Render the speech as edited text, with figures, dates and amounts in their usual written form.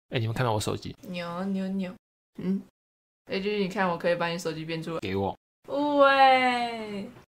哎，你们看到我手机？ 扭扭扭，就是你看，我可以把你手机变出来。 给我。 喂，